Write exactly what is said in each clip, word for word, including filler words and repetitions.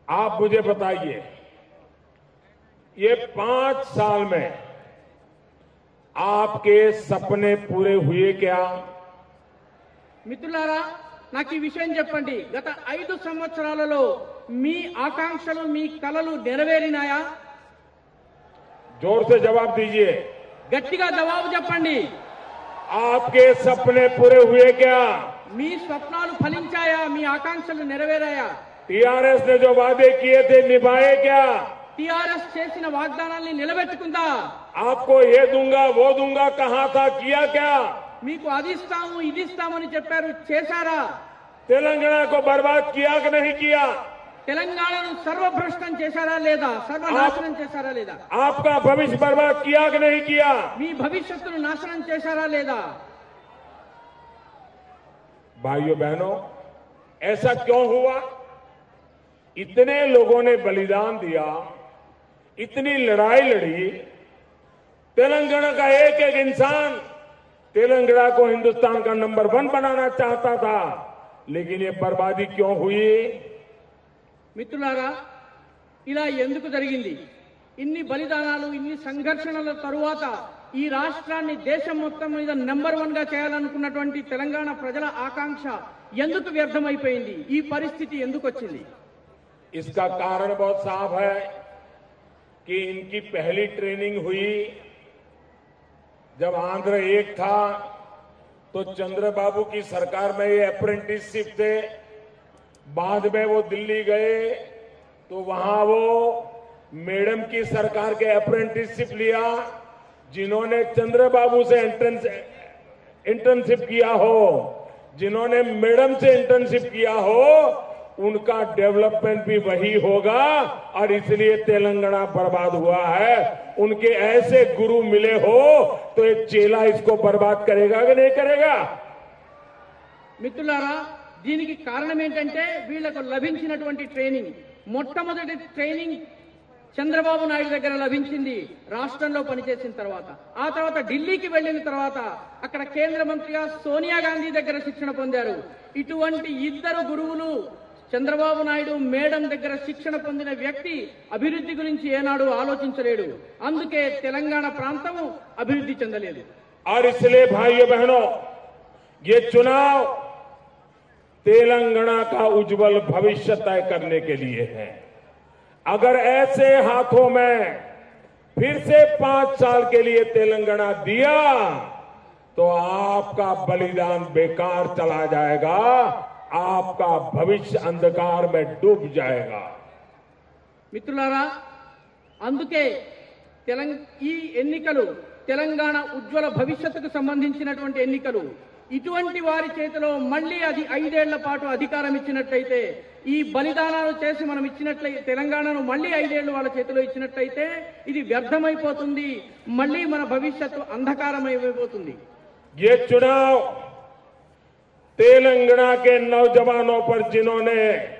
आप मुझे बताइए, ये पांच साल में आपके सपने पूरे हुए क्या? మిత్రులారా, నాకు ఈ విషయం చెప్పండి. గత ఐదు సంవత్సరాలలో మీ ఆకాంక్షలు, మీ కలలు నెరవేరినాయా? जोर से जवाब दीजिए. గట్టిగా జవాబు చెప్పండి. आपके सपने पूरे हुए क्या? మీ స్వప్నాలు ఫలించాయా? మీ ఆకాంక్షలు నెరవేరాయా? टीआरएस ने जो वादे किए थे निभाए क्या? టీఆర్ఎస్ చేసిన వాగ్దానాల్ని నిలబెట్టుకుందా? आपको ये दूंगा वो दूंगा कहा था, किया क्या? మీకు అది ఇస్తాము ఇది ఇస్తామని చెప్పారు, చేశారా? तेलंगाना को बर्बाद किया कि नहीं किया? తెలంగాణను సర్వభ్రష్టం చేశారా లేదా? సర్వనాశనం చేశారా లేదా? आपका भविष्य बर्बाद किया कि नहीं किया? మీ భవిష్యత్తును నాశనం చేశారా లేదా? भाइयों बहनों, ऐसा क्यों हुआ? इतने लोगों ने बलिदान दिया, इतनी लड़ाई लड़ी, तेलंगाना का एक एक इंसान तेलंगाना को हिंदुस्तान का नंबर वन बनाना चाहता था, लेकिन ये बर्बादी क्यों हुई? మిత్రులారా, ఇలా ఎందుకు జరిగింది? ఇన్ని బలిదానాలు, ఇన్ని సంఘర్షణల తరువాత ఈ రాష్ట్రాన్ని దేశం మొత్తం మీద నెంబర్ వన్ గా చేయాలనుకున్నటువంటి తెలంగాణ ప్రజల ఆకాంక్ష ఎందుకు వ్యర్థమైపోయింది? ఈ పరిస్థితి ఎందుకు వచ్చింది? इसका कारण बहुत साफ है कि इनकी पहली ट्रेनिंग हुई जब आंध्र एक था, तो चंद्रबाबू की सरकार में ये अप्रेंटिसशिप थे. बाद में वो दिल्ली गए तो वहां वो मैडम की सरकार के अप्रेंटिसशिप लिया. जिन्होंने चंद्रबाबू से एंट्रेंस इंटर्नशिप किया हो, जिन्होंने मैडम से इंटर्नशिप किया हो, उनका डेवलपमेंट भी वही होगा और इसलिए तेलंगाना बर्बाद हुआ है. उनके ऐसे गुरु मिले हो तो एक चेला इसको बर्बाद करेगा कि नहीं करेगा? మిత్రులారా, దీనికి కారణం ఏంటంటే వీళ్లకు లభించినటువంటి ట్రైనింగ్. మొట్టమొదటి ట్రైనింగ్ చంద్రబాబు నాయుడు దగ్గర లభించింది రాష్ట్రంలో పనిచేసిన తర్వాత. ఆ తర్వాత ఢిల్లీకి వెళ్లిన తర్వాత అక్కడ కేంద్ర మంత్రిగా సోనియా గాంధీ దగ్గర శిక్షణ పొందారు. ఇటువంటి ఇద్దరు గురువులు చంద్రబాబు నాయుడు మేడం దగ్గర శిక్షణ పొందిన వ్యక్తి అభివృద్ధి గురించి ఏనాడు ఆలోచించలేడు. అందుకే తెలంగాణ ప్రాంతం అభివృద్ధి చెందలేదు. और इसलिए भाइयों बहनों, ये चुनाव तेलंगाना का उज्जवल भविष्य तय करने के लिए है. अगर ऐसे हाथों में फिर से पांच साल के लिए तेलंगाना दिया तो आपका बलिदान बेकार चला जाएगा, आपका भविष्य अंधकार में डूब जाएगा. మిత్రులారా, అందుకే తెలంగాణ ఈ ఎన్నికలు తెలంగాణ ఉజ్వల భవిష్యత్తుకు సంబంధించినటువంటి ఎన్నికలు. ఇటువంటి వారి చేతిలో మళ్లీ అది ఐదేళ్ల పాటు అధికారం ఇచ్చినట్లయితే, ఈ బలిదానాలు చేసి మనం ఇచ్చినట్లయితే, తెలంగాణను మళ్లీ ఐదేళ్లు వాళ్ళ చేతిలో ఇచ్చినట్లయితే ఇది వ్యర్థమైపోతుంది. మళ్లీ మన భవిష్యత్తు అంధకారమైపోతుంది. ये चुनाव तेलंगाना के नौजवानों पर जिन्होंने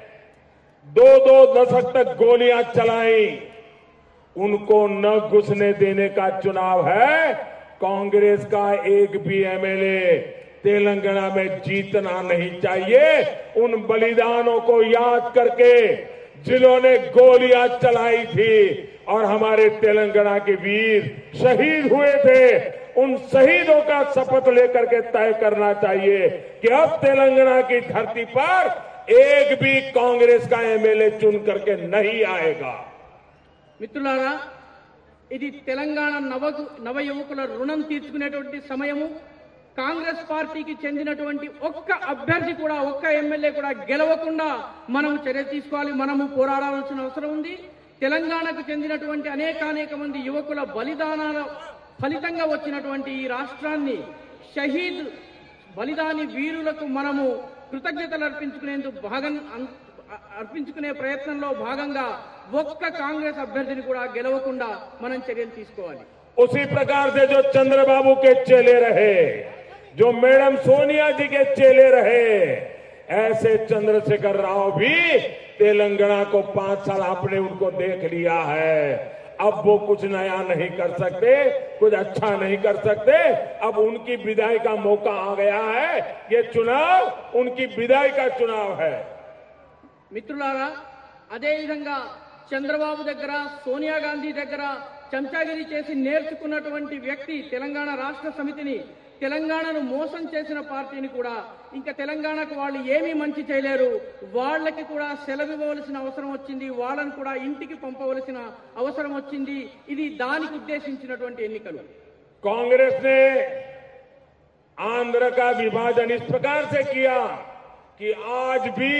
दो दो दशक तक गोलियां चलाई, उनको न घुसने देने का चुनाव है. कांग्रेस का एक भी एमएलए तेलंगाना में जीतना नहीं चाहिए. उन बलिदानों को याद करके जिन्होंने गोलियां चलाई थी और हमारे तेलंगाना के वीर शहीद हुए थे, उन शहीदों का शपथ लेकर के तय करना चाहिए कि अब तेलंगाना की धरती पर एक भी कांग्रेस का एमएलए चुन करके नहीं आएगा. మిత్రులారా, ఇది తెలంగాణ నవ నవ యువకుల రుణం తీర్చుకునేటువంటి సమయము. కాంగ్రెస్ పార్టీకి చెందినటువంటి ఒక్క అభ్యర్థి కూడా, ఒక్క ఎమ్మెల్యే కూడా గెలవకుండా మనం చర్య తీసుకోవాలి. మనము పోరాడాల్సిన అవసరం ఉంది. తెలంగాణకు చెందినటువంటి అనేకానేక మంది యువకుల బలిదానాల ఫలితంగా వచ్చినటువంటి ఈ రాష్ట్రాన్ని షహీద్ బలిదాని వీరులకు మనము కృతజ్ఞతలు అర్పించుకునేందుకు భాగం అర్పించుకునే ప్రయత్నంలో భాగంగా ఒక్క కాంగ్రెస్ అభ్యర్థిని కూడా గెలవకుండా మనం చర్యలు తీసుకోవాలి. उसी प्रकार से जो चंद्रबाबू के चेले रहे, जो मैडम सोनिया जी के चेले रहे, ऐसे चंद्रशेखर राव भी तेलंगाना को पांच साल आपने उनको देख लिया है. अब वो कुछ नया नहीं कर सकते, कुछ अच्छा नहीं कर सकते. अब उनकी विदाई का मौका आ गया है. ये चुनाव उनकी विदाई का चुनाव है. మిత్రులారా, అదేవిధంగా చంద్రబాబు దగ్గర సోనియా గాంధీ దగ్గర చంచాగిరి చేసి నేర్చుకున్నటువంటి వ్యక్తి తెలంగాణ రాష్ట్ర సమితిని తెలంగాణను మోసం చేసిన పార్టీని కూడా ఇంకా తెలంగాణకు వాళ్ళు ఏమీ మంచి చేయలేరు, వాళ్ళకి కూడా సెలవు ఇవ్వవలసిన అవసరం వచ్చింది, వాళ్ళని కూడా ఇంటికి పంపవలసిన అవసరం వచ్చింది. ఇది దానికి ఉద్దేశించినటువంటి ఎన్నికలు. कांग्रेस ने आंध्र का विभाजन इस प्रकार से किया कि आज भी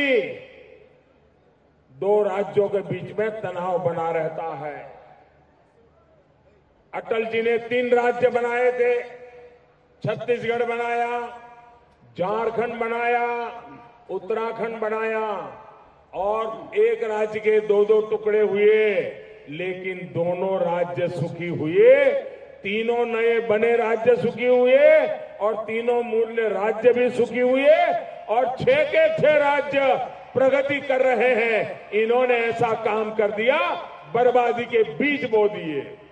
दो राज्यों के बीच में तनाव बना रहता है। अटल जी ने तीन राज्य बनाए थे, छत्तीसगढ़ बनाया, झारखंड बनाया, उत्तराखंड बनाया और एक राज्य के दो दो टुकड़े हुए, लेकिन दोनों राज्य सुखी हुए। तीनों नए बने राज्य सुखी हुए और तीनों मूल्य राज्य भी सुखी हुए और छह के छह राज्य प्रगति कर रहे हैं। इन्होंने ऐसा काम कर दिया, बर्बादी के बीज बो दिए।